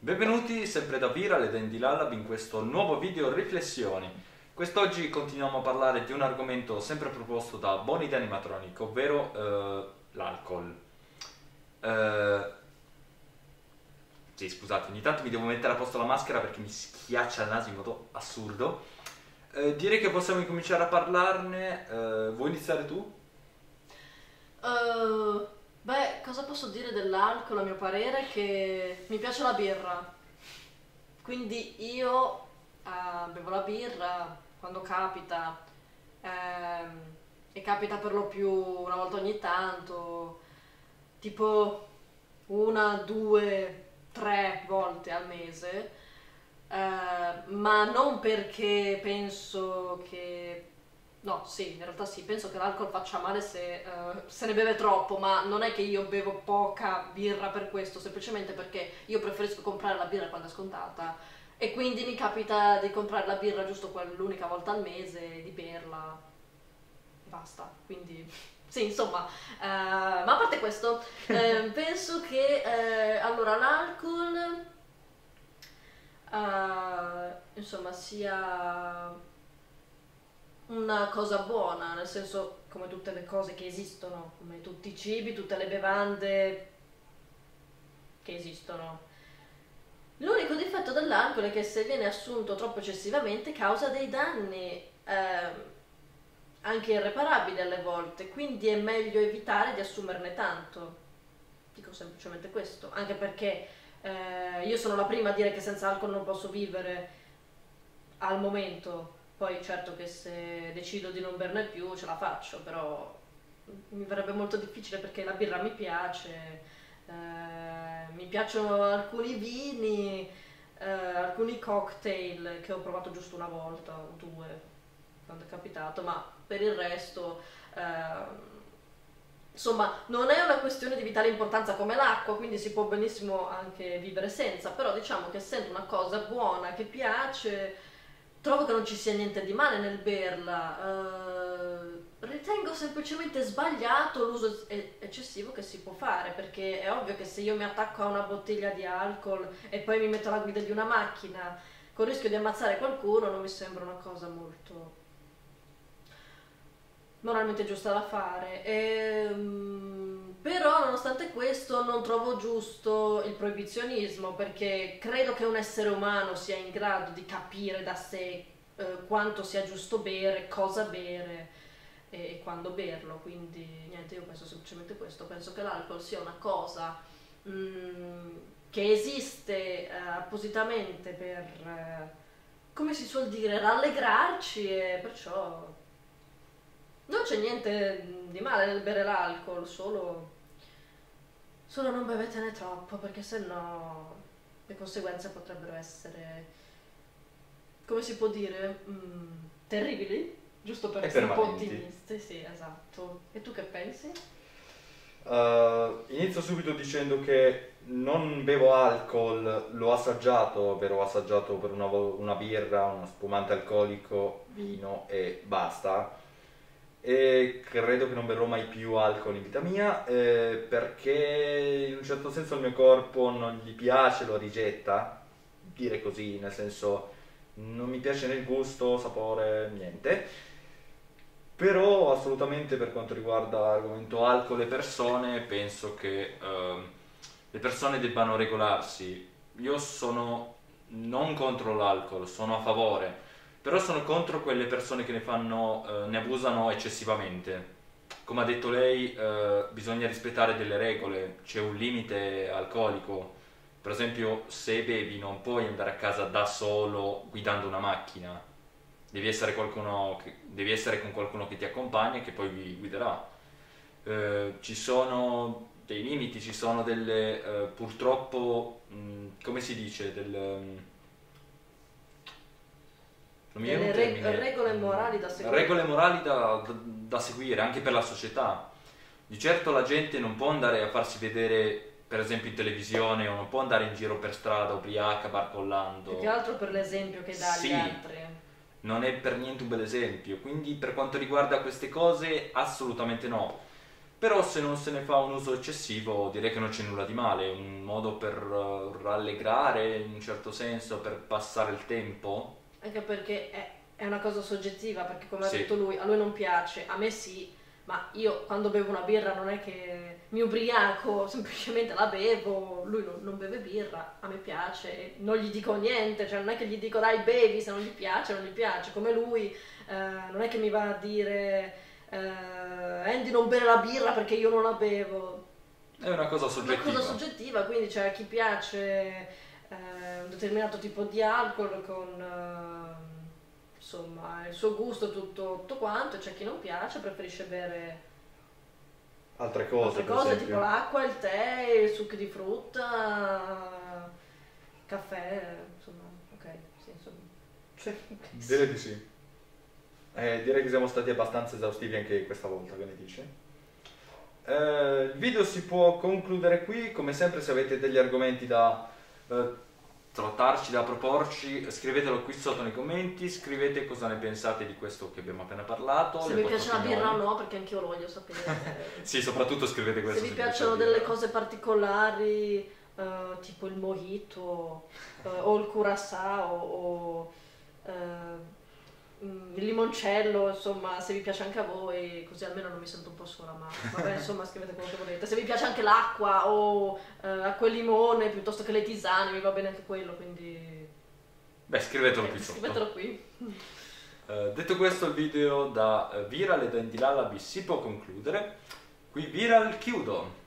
Benvenuti sempre da Viral ed Andy Lallab in questo nuovo video riflessioni. Quest'oggi continuiamo a parlare di un argomento sempre proposto da Boni di Animatronic, ovvero l'alcol. Sì, scusate, ogni tanto mi devo mettere a posto la maschera perché mi schiaccia il naso in modo assurdo. Direi che possiamo incominciare a parlarne. Vuoi iniziare tu? Beh, cosa posso dire dell'alcol? A mio parere che mi piace la birra, quindi io bevo la birra quando capita, e capita per lo più una volta ogni tanto, tipo una, due, tre volte al mese, ma non perché penso che... No, sì, in realtà sì, penso che l'alcol faccia male se ne beve troppo, ma non è che io bevo poca birra per questo, semplicemente perché io preferisco comprare la birra quando è scontata e quindi mi capita di comprare la birra giusto quell'unica volta al mese, di berla e basta. Quindi sì, insomma, ma a parte questo, penso che allora l'alcol insomma sia una cosa buona, nel senso, come tutte le cose che esistono, come tutti i cibi, tutte le bevande che esistono. L'unico difetto dell'alcol è che se viene assunto troppo eccessivamente causa dei danni, anche irreparabili alle volte, quindi è meglio evitare di assumerne tanto. Dico semplicemente questo, anche perché io sono la prima a dire che senza alcol non posso vivere al momento. Poi certo che se decido di non berne più ce la faccio, però mi verrebbe molto difficile perché la birra mi piacciono alcuni vini, alcuni cocktail che ho provato giusto una volta o due quando è capitato, ma per il resto insomma non è una questione di vitale importanza come l'acqua, quindi si può benissimo anche vivere senza, però diciamo che essendo una cosa buona che piace, trovo che non ci sia niente di male nel berla. Ritengo semplicemente sbagliato l'uso eccessivo che si può fare, perché è ovvio che se io mi attacco a una bottiglia di alcol e poi mi metto alla guida di una macchina con il rischio di ammazzare qualcuno, non mi sembra una cosa molto moralmente giusta da fare. Però nonostante questo non trovo giusto il proibizionismo, perché credo che un essere umano sia in grado di capire da sé quanto sia giusto bere, cosa bere e quando berlo. Quindi niente, io penso semplicemente questo, penso che l'alcol sia una cosa che esiste appositamente per come si suol dire, rallegrarci, e perciò non c'è niente di male nel bere l'alcol, solo non bevetene troppo, perché sennò le conseguenze potrebbero essere, come si può dire, terribili, giusto per E essere un po' permanenti. ottimisti, sì, esatto. E tu che pensi? Inizio subito dicendo che non bevo alcol, l'ho assaggiato, ovvero ho assaggiato per una birra, uno spumante alcolico, vino e basta. E credo che non berrò mai più alcol in vita mia, perché in un certo senso il mio corpo non gli piace, lo rigetta, dire così, nel senso non mi piace né il gusto, sapore, niente. Però assolutamente per quanto riguarda l'argomento alcol e persone, penso che le persone debbano regolarsi. Io sono non contro l'alcol, sono a favore, però sono contro quelle persone che ne abusano eccessivamente. Come ha detto lei, bisogna rispettare delle regole, c'è un limite alcolico. Per esempio, se bevi non puoi andare a casa da solo guidando una macchina. Devi essere con qualcuno che ti accompagna e che poi vi guiderà. Ci sono dei limiti, ci sono delle, purtroppo, come si dice, non mi viene un termine. Regole morali da seguire. Regole morali da seguire anche per la società. Di certo la gente non può andare a farsi vedere, per esempio in televisione, o non può andare in giro per strada ubriaca, barcollando. Più che altro per l'esempio che dà agli Sì, altri. non è per niente un bel esempio. Quindi per quanto riguarda queste cose, assolutamente no. Però se non se ne fa un uso eccessivo direi che non c'è nulla di male, un modo per rallegrare in un certo senso, per passare il tempo. Anche perché è una cosa soggettiva, perché come ha Sì. detto lui, a lui non piace, a me sì, ma io quando bevo una birra non è che mi ubriaco, semplicemente la bevo, lui non beve birra, a me piace, non gli dico niente, cioè non è che gli dico dai bevi, se non gli piace non gli piace, come lui non è che mi va a dire Andy non bere la birra perché io non la bevo. È una cosa È una soggettiva. cosa soggettiva, quindi c'è a chi piace un determinato tipo di alcol con insomma il suo gusto tutto quanto, e c'è chi non piace, preferisce bere Altre cose, altre per cose esempio. tipo l'acqua, il tè, i succhi di frutta, caffè, insomma, ok, sì, insomma. Direi di sì. Direi che siamo stati abbastanza esaustivi anche questa volta, che ne dici? Il video si può concludere qui, come sempre se avete degli argomenti da trattarci, da proporci, scrivetelo qui sotto nei commenti, scrivete cosa ne pensate di questo che abbiamo appena parlato. Se le vi vostre piace la birra o opinioni. no, perché anche io lo voglio sapere. Sì, soprattutto scrivete questo. Se vi vi piace piacciono la delle birra. cose particolari, tipo il mojito, o il curacao, o il limoncello, insomma, se vi piace anche a voi, così almeno non mi sento un po' sola, ma vabbè, insomma, scrivete quello che volete. Se vi piace anche l'acqua o acqua e limone piuttosto che le tisane, mi va bene anche quello, quindi Beh, scrivetelo qui sotto. scrivetelo qui. Detto questo, il video da Viral e da Indilalabi si può concludere. Qui Viral chiudo.